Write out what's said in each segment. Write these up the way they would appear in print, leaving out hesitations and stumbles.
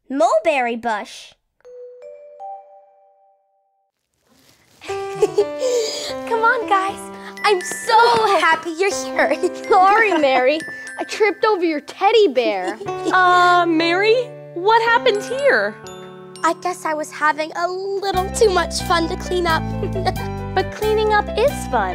Mulberry bush. Come on, guys. I'm so happy you're here. Sorry, Mary. I tripped over your teddy bear. Mary, what happened here? I guess I was having a little too much fun to clean up. But cleaning up is fun.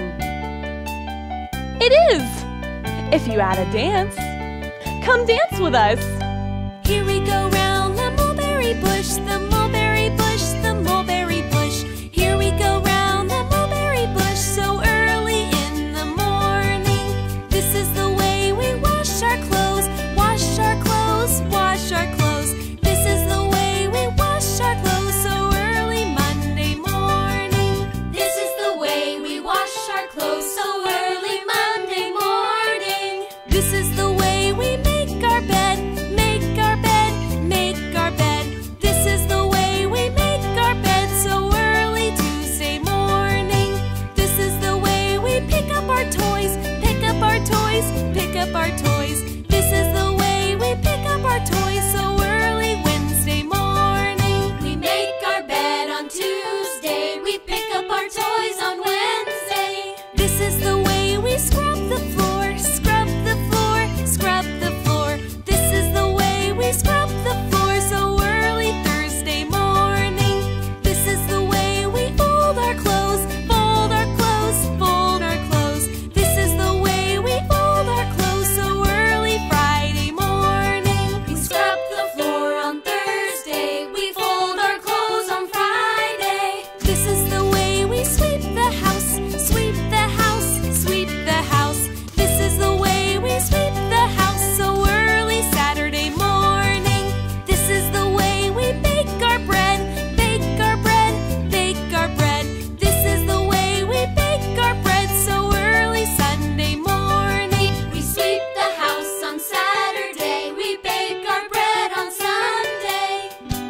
It is! If you add a dance, come dance with us. Here we go round the mulberry bush, the mulberry bush, the mulberry bush. Here we go round the mulberry bush so early in the morning. This is the way we wash our clothes, wash our clothes, wash our clothes. This is the way we wash our clothes so early Monday morning. This is the way we wash our clothes so early Monday morning. This is the way we make our bed, make our bed, make our bed. This is the way we make our bed so early Tuesday morning. This is the way we pick up our toys, pick up our toys, pick up our toys. This is the way we pick up our toys so early Wednesday morning. We make our bed on Tuesday, we pick up our toys on Wednesday. This is the way we scrub the floor, scrub the floor, scrub the floor. This is the way we scrub the floor so early Thursday morning. This is the way we fold our clothes, fold our clothes, fold our clothes. This is the way we fold our clothes so early Friday morning. We scrub the floor on Thursday, we fold our clothes on Friday. This is the way we sweep the house, sweep the house, sweep the house. This is the way we sweep the house so early Saturday morning. This is the way we bake our bread, bake our bread, bake our bread. This is the way we bake our bread so early Sunday morning. We sweep the house on Saturday, we bake our bread on Sunday.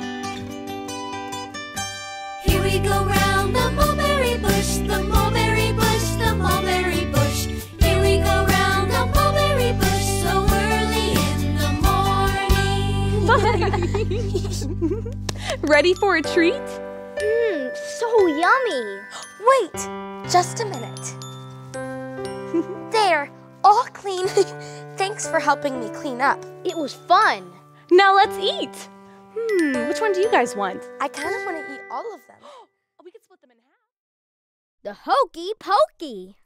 Here we go round the mulberry bush, the mulberry bush, the mulberry bush. Here we go round the mulberry bush so early in the morning. Ready for a treat? So yummy. Wait, just a minute. There, all clean. Thanks for helping me clean up. It was fun. Now let's eat. Which one do you guys want? I kind of want to eat all of them. We could split them in half. The hokey pokey.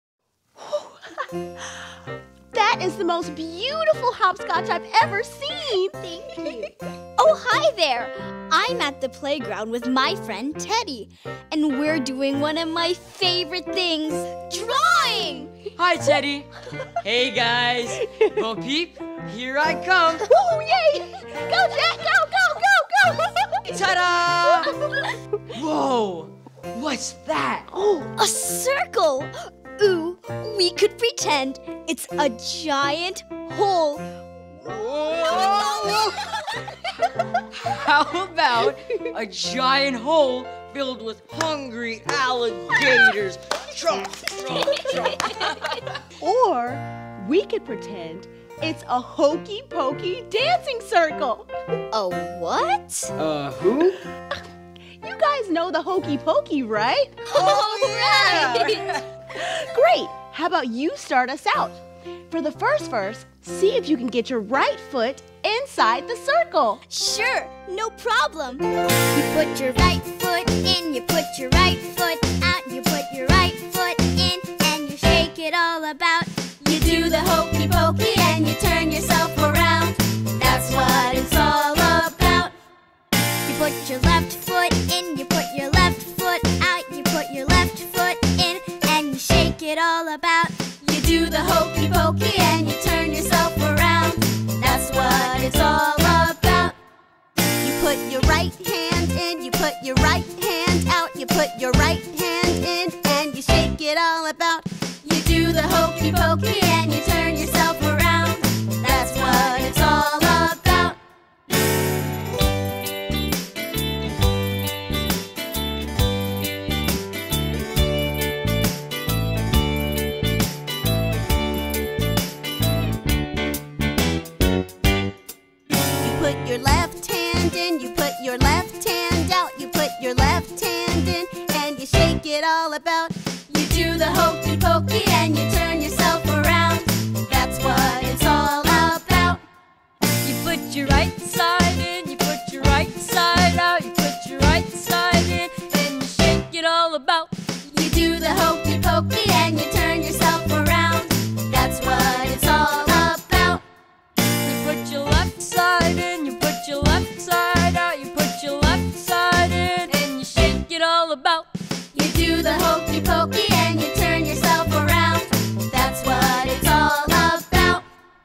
That is the most beautiful hopscotch I've ever seen. Thank you. Oh, hi there. I'm at the playground with my friend Teddy, and we're doing one of my favorite things, drawing. Hi, Teddy. Hey, guys. Bo Peep, here I come. Woo, yay! Go, Jack, go! Ta-da! Whoa, what's that? A circle. Ooh, we could pretend it's a giant hole. Whoa! How about a giant hole filled with hungry alligators? Chomp, chomp, chomp. Or we could pretend it's a hokey pokey dancing circle. A what? Who? You guys know the hokey pokey, right? Oh, right. Great. How about you start us out? For the first verse, see if you can get your right foot inside the circle. Sure, no problem. You put your right foot in, you put your right foot out, you put your right foot in, and you shake it all about. You do the hokey pokey and you turn yourself around. That's what it's all about. You put your left foot in, you put your left foot out, you put your left foot in, and you shake it all about. You do the hokey pokey and you turn yourself around. That's what it's all about. You put your right hand in, you put your right hand out, you put your right hand in, and you shake it all about. You do the hokey pokey and you turn yourself around. That's what it's all about. You put your left hand hand in, you put your left hand out, you put your left hand in, and you shake it all about. You do the hokey pokey and you turn yourself around. That's what it's all about. You put your right side in, you put your right side out, you put your right side in, and you shake it all about. You do the hokey pokey and you turn yourself around. That's what it's all about. You put your left side in, you put your left side out, you put your left side in, and you shake it all about. You do the hokey pokey and you turn yourself around. That's what it's all about.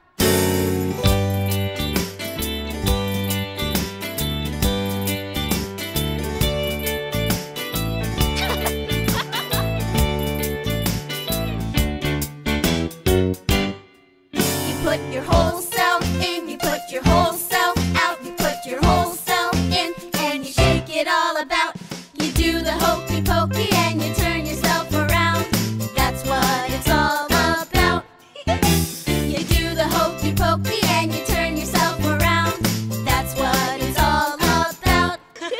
You put your whole self in, you put your whole self out, you put your whole self in, and you shake it all about. You do the hokey pokey and you turn yourself around. That's what it's all about. You do the hokey pokey and you turn yourself around. That's what it's all about.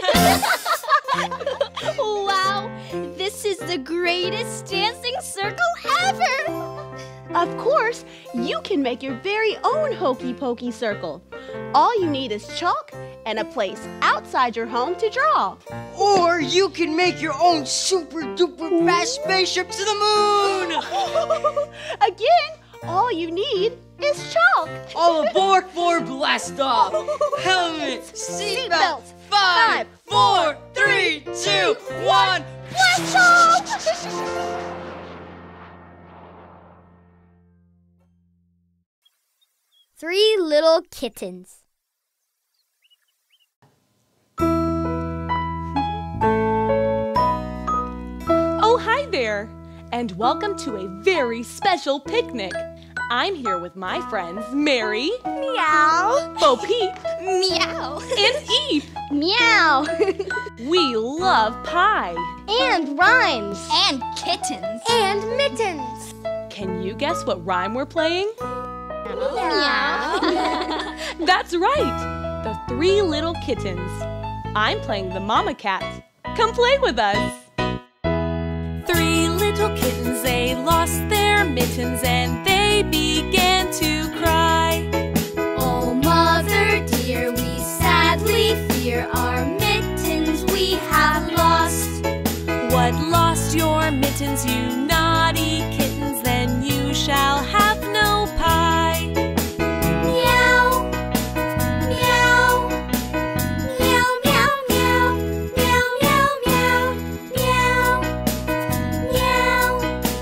Wow, this is the greatest dancing circle ever! Of course, you can make your very own hokey pokey circle. All you need is chalk and a place outside your home to draw. Or you can make your own super duper fast spaceship to the moon! Again, all you need is chalk. All aboard for blast off! Helmets, seatbelts, 5, 4, 3, 2, 1, blast off! Three little kittens. Oh, hi there, and welcome to a very special picnic. I'm here with my friends Mary, Meow. Bo Peep, Meow. and Eep. Meow! We love pie. And rhymes! And kittens. And mittens. Can you guess what rhyme we're playing? Meow. That's right, the Three Little Kittens. I'm playing the mama cat. Come play with us. 3 little kittens, they lost their mittens and they began to cry. Oh, mother dear, we sadly fear our mittens we have lost. What lost your mittens, you naughty kittens? Then you shall have no pie. Meow, meow, meow, meow, meow, meow, meow, meow, meow,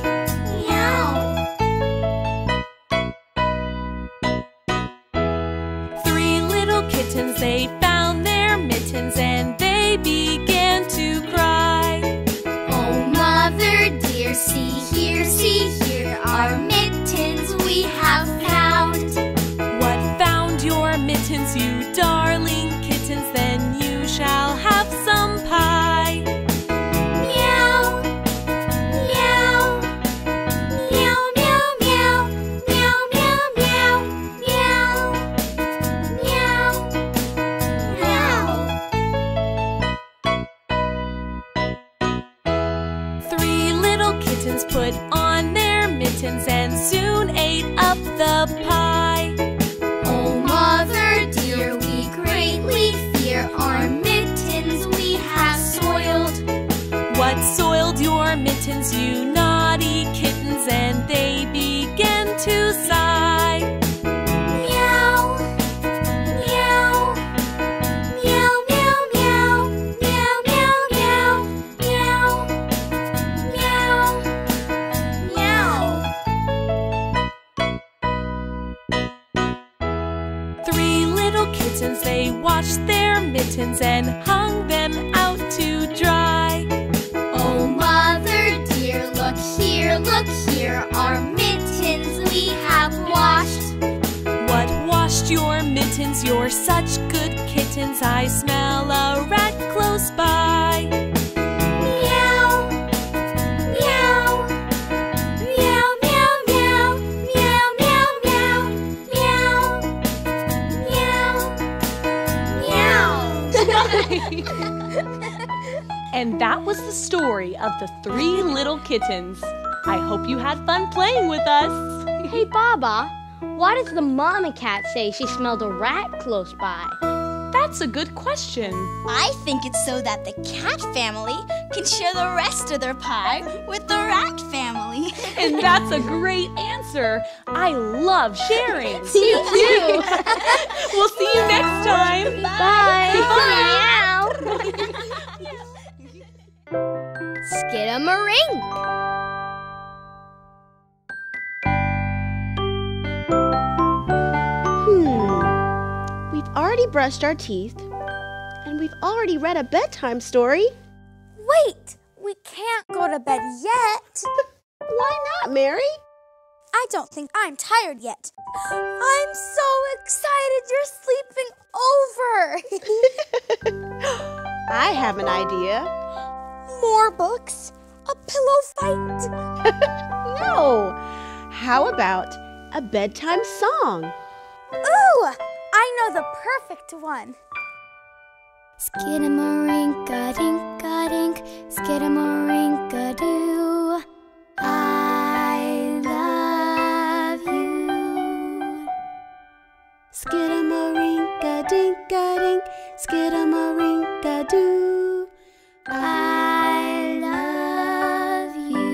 meow. 3 little kittens, they found their mittens and they began to cry. Oh, mother dear, see here, our mittens we have found. What found your mittens, you darling kittens? Then you shall have some pie. Meow, meow, meow, meow, meow, meow, meow, meow, meow, meow. 3 little kittens put on their mittens and soon ate up the pie. Oh, mother dear, we greatly fear our mittens we have soiled. What soiled your mittens, you naughty kittens? And they began to sigh. Meow, meow, meow, meow, meow, meow, meow, meow, meow, meow. 3 little kittens, they washed their mittens and hung them out to dry. Oh, mother dear, look here, our mittens we have washed. What washed your mittens? You're such good kittens. I smell a rat close by. Meow, meow, meow, meow, meow, meow, meow, meow, meow, meow, meow. And that was the story of the 3 little kittens. I hope you had fun playing with us. Hey, Baba, why does the mama cat say she smelled a rat close by? That's a good question. I think it's so that the cat family can share the rest of their pie with the rat family. And that's a great answer. I love sharing. Me too. We'll see you next time. Bye. Bye. Skid-a-marink. We've already brushed our teeth, and we've already read a bedtime story. Wait, we can't go to bed yet. Why not, Mary? I don't think I'm tired yet. I'm so excited you're sleeping over. I have an idea. More books? A pillow fight? No. How about a bedtime song? Ooh, I know the perfect one. Skidamarinka-dinka-dink, skidamarinka-doo. I love you. Skidamarinka-dinka-dink, skidamarinka-doo. I love you.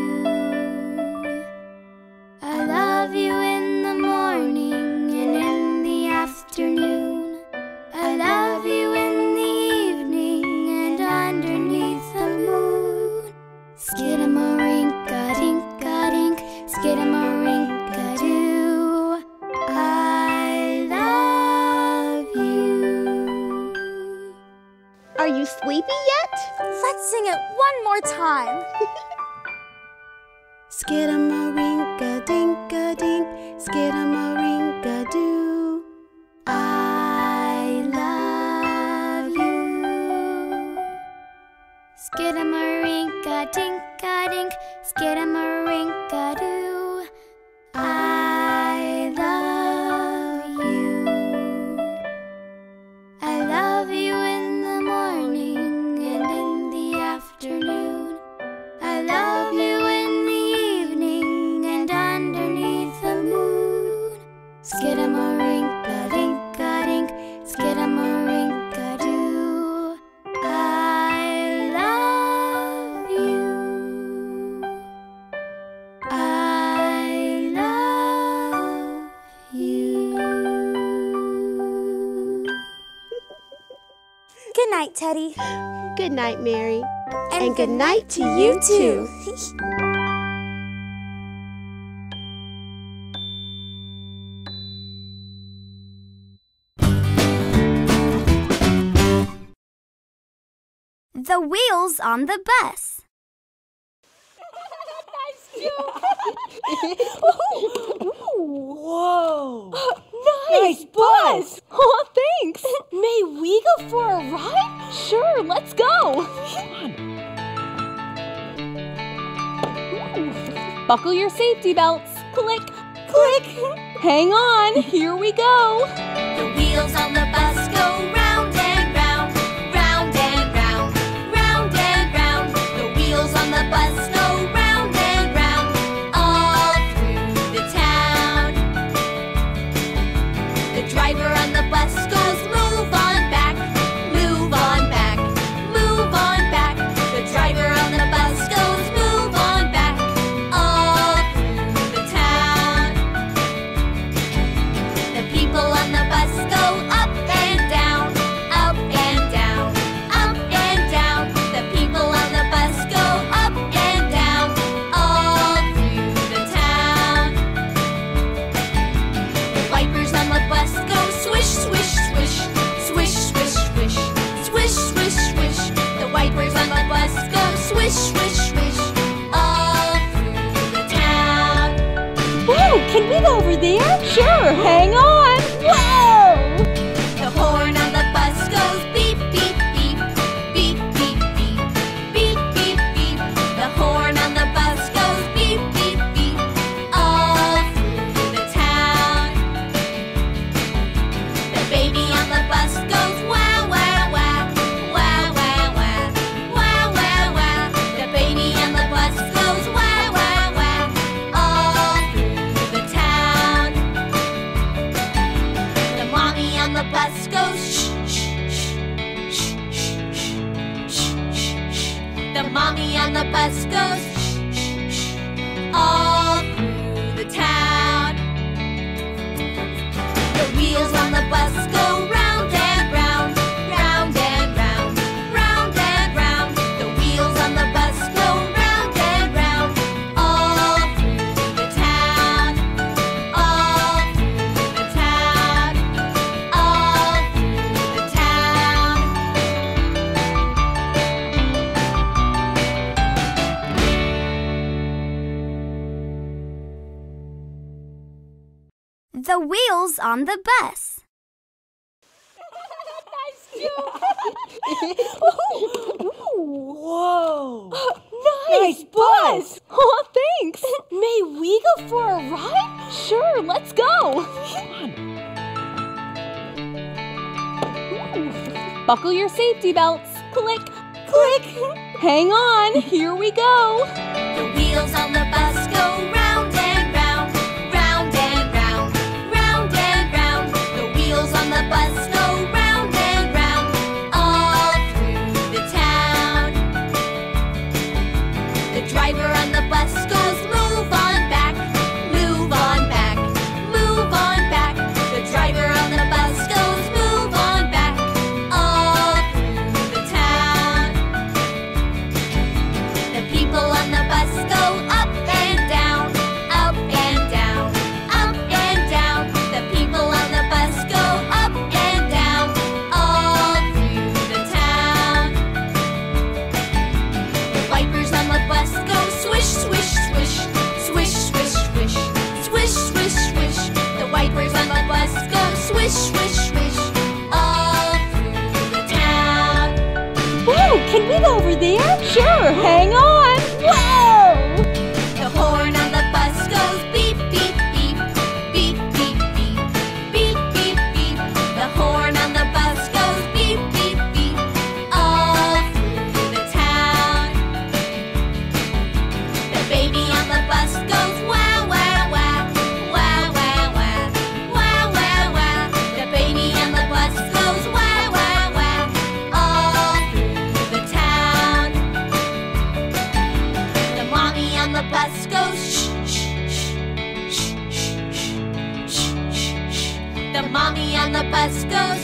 I love you in the morning and in the afternoon. I love you in the evening and underneath the moon. Skidamarinka-dinka-dink, skidamarinka-doo. I love you. Are you sleepy yet? Let's sing it one more time. Skidamarinka-dinka-dink, skidamarinka-doo. I love you. Skidamarinka-dinka-dink, skidamarinka-doo. I love you. I love you in the morning and in the afternoon. I love you in the evening and underneath the moon. Skidamarinka-dinka-dink, skidamarinka-doo. I love you. I love you. Good night, Teddy. Good night, Mary. And good night to you too. The wheels on the bus. Whoa! Nice bus! Oh, thanks! May we go for a ride? Sure, let's go! Ooh. Buckle your safety belts. Click, click! Hang on, here we go! The wheels on the bus go round and round, round and round, round and round. The wheels on the bus go round and round, all through the town. The driver on the bus goes move on back, move on back, move on back. The driver on the bus goes move on back, all through the town. The people on the bus go up and mommy on the bus goes shh, shh, shh, all through the town. The wheels on the bus go round and round, round and round, round and round. The wheels on the bus go round and round, all through the town, all through the town, all through the town. The wheels on the bus. Whoa! Nice bus! Oh, thanks! May we go for a ride? Sure, let's go! Ooh. Buckle your safety belts. Click, click. Hang on, here we go. The wheels on the bus go round and round, round and round, round and round. The wheels on the bus go round and round, all through the town. The driver on the bus goes move on back, move on back, move on back. The driver on the bus goes move on back, all through the town. The people on the bus go up and down, up and down, up and down. The people on the bus go up and down, all through the town. The wipers on the bus go swish, swish, swish, swish, swish, swish, swish, swish, swish. The wipers on the bus go swish, swish, swish, all through the town. Whoa, can we go over there? Sure, hang on. Whoa! The horn on the bus goes beep, beep, beep, beep, beep, beep, beep, beep, beep. The horn on the bus goes beep, beep, beep, all through the town. The baby on the bus goes wah, wah, wah, wah, wah, wah, wah, wah, wah. The baby on the bus goes wah, wah, wah, all through the town. The mommy on the bus goes shh, shh, shh, shh, shh, shh, shh, shh. The mommy on the bus goes